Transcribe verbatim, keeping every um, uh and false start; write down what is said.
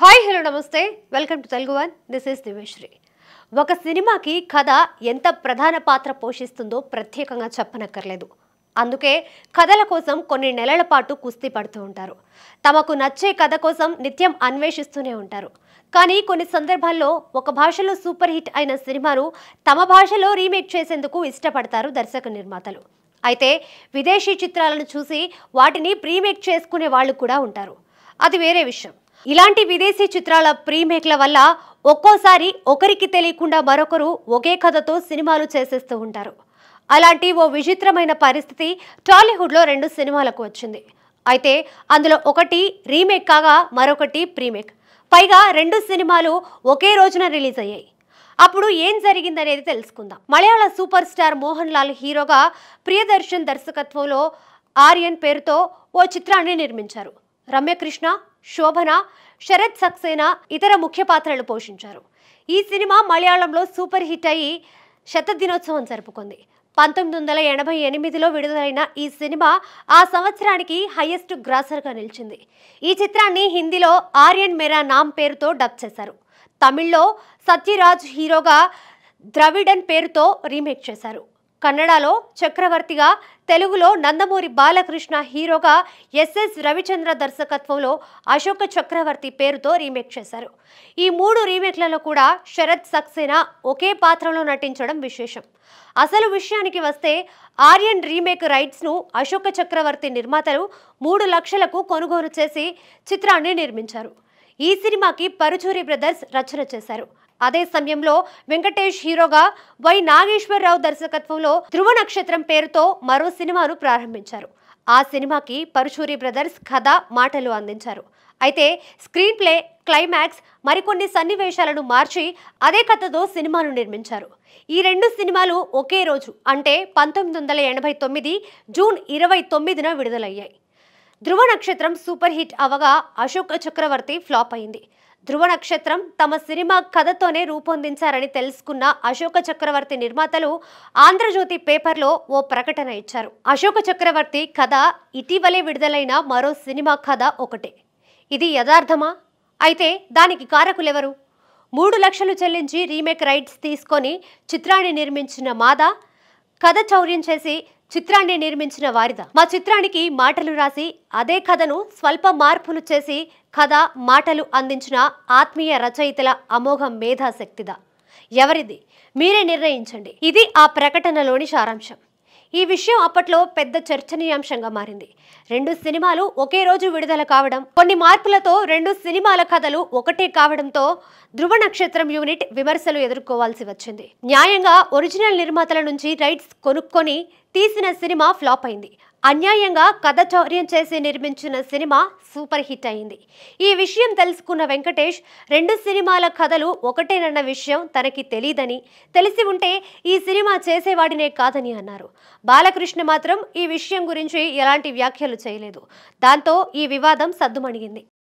Hi hello నమస్తే welcome to Telugu one this is Diveshri. ఒక సినిమాకి కథ ఎంత ప్రధాన పాత్ర పోషిస్తుందో ప్రత్యేకంగా చెప్పనక్కర్లేదు. అందుకే కథల కోసం కొన్ని నెలల పాటు కుస్తీ పడుతూ ఉంటారు. తమకు నచ్చే కథ కోసం నిత్యం అన్వేషిస్తూనే ఉంటారు. కానీ కొన్ని సందర్భాల్లో ఒక భాషలో సూపర్ హిట్ అయిన సినిమాను తమ భాషలో రీమేక్ చేసేందుకు ఇష్టపడతారు దర్శక నిర్మాతలు. అయితే విదేశీ చిత్రాలను చూసి వాటిని ప్రీమేక్ చేసుకునే వాళ్ళు కూడా ఉంటారు. అది వేరే విషయం. ఇలాంటి విదేశీ చిత్రాల ప్రీమేక్ల వల్ల ఒక్కోసారి ఒకరికి తెలియకుండా మరొకరు ఒకే కథతో సినిమాలు చేసేస్తూ ఉంటారు. అలాంటి ఓ విచిత్రమైన పరిస్థితి టాలీవుడ్లో రెండు సినిమాలకు వచ్చింది. అయితే అందులో ఒకటి రీమేక్ కాగా మరొకటి ప్రీమేక్. పైగా రెండు సినిమాలు ఒకే రోజున రిలీజ్ అయ్యాయి. అప్పుడు ఏం జరిగిందనేది తెలుసుకుందాం. మలయాళ సూపర్ స్టార్ మోహన్ లాల్ హీరోగా ప్రియదర్శన్ దర్శకత్వంలో ఆర్యన్ పేరుతో ఓ చిత్రాన్ని నిర్మించారు. రమ్యకృష్ణ, శోభన, శరత్ సక్సేనా ఇతర ముఖ్య పాత్రలు పోషించారు. ఈ సినిమా మలయాళంలో సూపర్ హిట్ అయ్యి శతదినోత్సవం జరుపుకుంది. పంతొమ్మిది వందల ఎనభై ఎనిమిదిలో విడుదలైన ఈ సినిమా ఆ సంవత్సరానికి హైయెస్ట్ గ్రాసర్గా నిలిచింది. ఈ చిత్రాన్ని హిందీలో ఆర్యన్ మేరా నామ్ పేరుతో డబ్ చేశారు. తమిళ్లో సత్యరాజ్ హీరోగా ద్రవిడన్ పేరుతో రీమేక్ చేశారు. కన్నడలో చక్రవర్తిగా, తెలుగులో నందమూరి బాలకృష్ణ హీరోగా ఎస్ఎస్ రవిచంద్ర దర్శకత్వంలో అశోక చక్రవర్తి పేరుతో రీమేక్ చేశారు. ఈ మూడు రీమేక్లలో కూడా శరత్ సక్సేనా ఒకే పాత్రలో నటించడం విశేషం. అసలు విషయానికి వస్తే ఆర్యన్ రీమేక్ రైట్స్ను అశోక చక్రవర్తి నిర్మాతలు మూడు లక్షలకు కొనుగోలు చేసి చిత్రాన్ని నిర్మించారు. ఈ సినిమాకి పరుచూరి బ్రదర్స్ రచన చేశారు. అదే సమయంలో వెంకటేష్ హీరోగా వై నాగేశ్వరరావు దర్శకత్వంలో ధృవ నక్షత్రం పేరుతో మరో సినిమాను ప్రారంభించారు. ఆ సినిమాకి పరుచూరి బ్రదర్స్ కథ, మాటలు అందించారు. అయితే స్క్రీన్ ప్లే, క్లైమాక్స్, మరికొన్ని సన్నివేశాలను మార్చి అదే కథతో సినిమాను నిర్మించారు. ఈ రెండు సినిమాలు ఒకే రోజు అంటే పంతొమ్మిది వందల ఎనభై తొమ్మిది జూన్ ఇరవై తొమ్మిదిన విడుదలయ్యాయి. ధృవ నక్షత్రం సూపర్ హిట్ అవగా అశోక చక్రవర్తి ఫ్లాప్ అయింది. ధృవ నక్షత్రం తమ సినిమా కథతోనే రూపొందించారని తెలుసుకున్న అశోక చక్రవర్తి నిర్మాతలు ఆంధ్రజ్యోతి పేపర్లో ఓ ప్రకటన ఇచ్చారు. అశోక చక్రవర్తి కథ ఇటీవలే విడుదలైన మరో సినిమా కథ ఒకటే. ఇది యథార్థమా? అయితే దానికి కారకులెవరు? మూడు లక్షలు చెల్లించి రీమేక్ రైట్స్ తీసుకొని చిత్రాన్ని నిర్మించిన మాదా, కథ చౌర్యం చేసి చిత్రాన్ని నిర్మించిన వారిదా? మా చిత్రానికి మాటలు రాసి అదే కథను స్వల్ప మార్పులు చేసి కథ, మాటలు అందించిన ఆత్మీయ రచయితల అమోఘ మేధాశక్తిదా? ఎవరిది? మీరే నిర్ణయించండి. ఇది ఆ ప్రకటనలోని సారాంశం. ఈ విషయం అప్పట్లో పెద్ద చర్చనీయాంశంగా మారింది. రెండు సినిమాలు ఒకే రోజు విడుదల కావడం, కొన్ని మార్పులతో రెండు సినిమాల కథలు ఒకటే కావడంతో ధృవ నక్షత్రం యూనిట్ విమర్శలు ఎదుర్కోవాల్సి వచ్చింది. న్యాయంగా ఒరిజినల్ నిర్మాతల నుంచి రైట్స్ కొనుక్కొని తీసిన సినిమా ఫ్లాప్ అయింది. అన్యాయంగా కథ చౌర్యం చేసి నిర్మించిన సినిమా సూపర్ హిట్ అయింది. ఈ విషయం తెలుసుకున్న వెంకటేష్ రెండు సినిమాల కథలు ఒకటేనన్న విషయం తనకి తెలియదని, తెలిసి ఉంటే ఈ సినిమా చేసేవాడినే కాదని అన్నారు. బాలకృష్ణ మాత్రం ఈ విషయం గురించి ఎలాంటి వ్యాఖ్యలు చేయలేదు. దాంతో ఈ వివాదం సద్దుమణిగింది.